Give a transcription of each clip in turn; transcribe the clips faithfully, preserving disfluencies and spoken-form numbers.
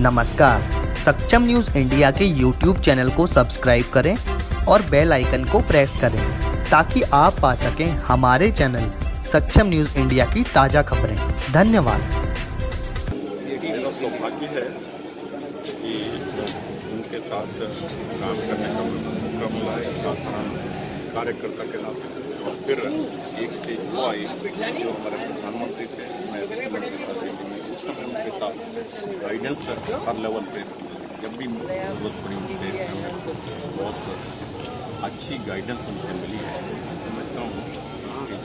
नमस्कार, Saksham news India के YouTube channel को सब्सक्राइब करें और बेल आइकन को प्रेस करें ताकि आप पा सकें हमारे चैनल सक्षम न्यूज़ इंडिया की ताज़ा खबरें। धन्यवाद। मेरा सौभाग्य है कि उनके साथ काम करने का मौका मिला है साधारण कार्यकर्ता के नाते। और फिर एक स्टेज वो आई जो हमारे प्रधानमंत्री थे, मैं उस समय उनके साथ गाइडेंस हर लेवल पे जब भी जरूरत पड़ी उनसे बहुत अच्छी गाइडेंस उनसे मिली है। समझता हूँ कि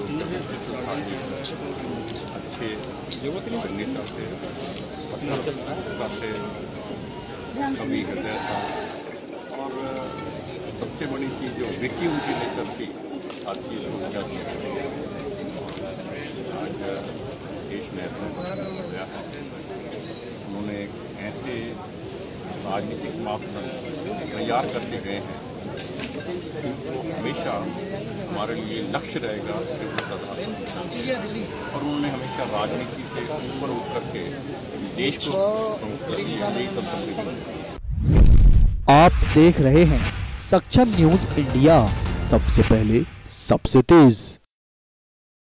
जो अच्छे नेता से पत्रकारिता से कभी हृदय था। और सबसे बड़ी चीज़ जो विकी उनकी लेकर थी आज की समस्या थी। आज देश में ऐसा हो गया है, उन्होंने ऐसे राजनीतिक मापदंड तैयार करके गए हैं जिनको हमेशा हमारे लिए लक्ष्य रहेगा और उन्होंने हमेशा राजनीति से ऊपर उठ करके देश को। आप देख रहे हैं सक्षम न्यूज़ इंडिया, सबसे पहले सबसे तेज।